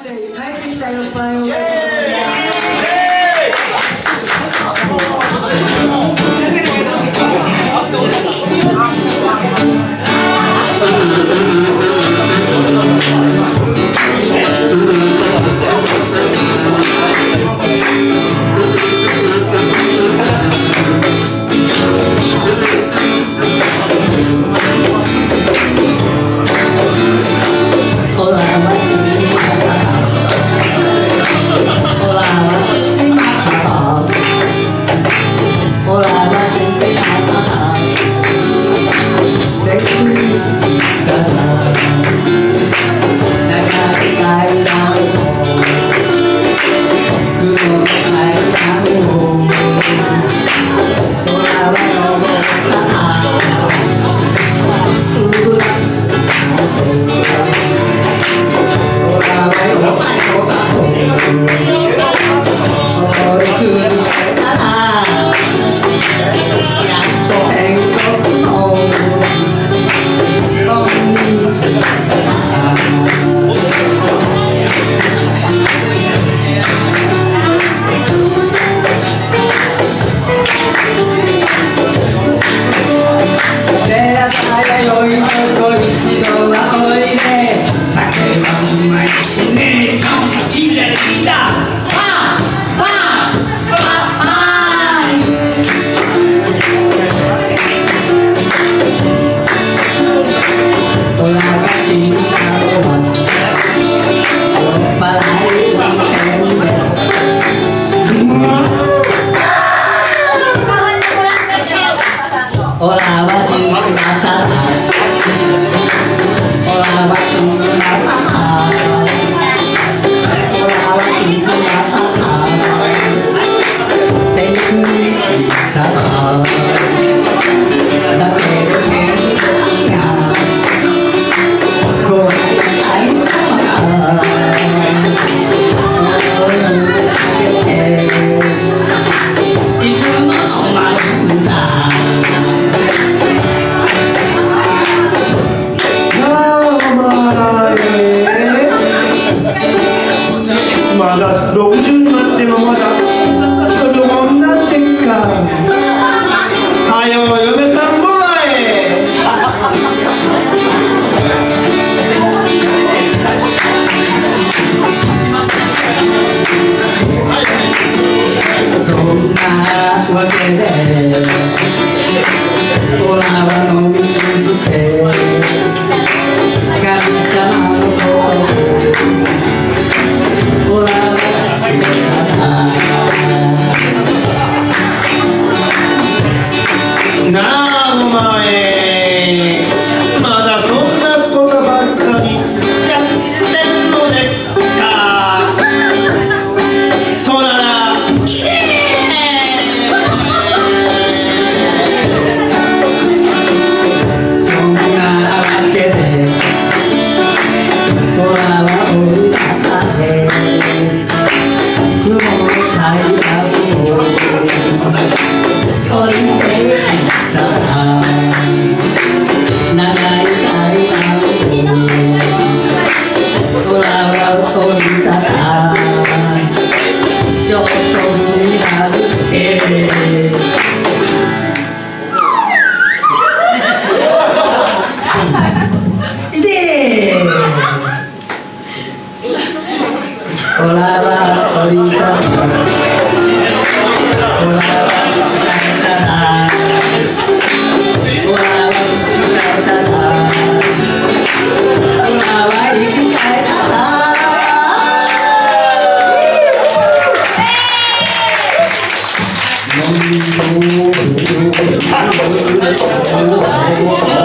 して帰ってきたよ、パンを。 まだ60になってもまだ子供になってっか。はよ嫁さんもらえ。 そんなわけでオラは飲み続け神様のことオラは知らないなあお前、まだそんなことばっかりやってんのでっか。そならオラは降りたらオラは疲れたらオラは疲れたらオラは生きたいから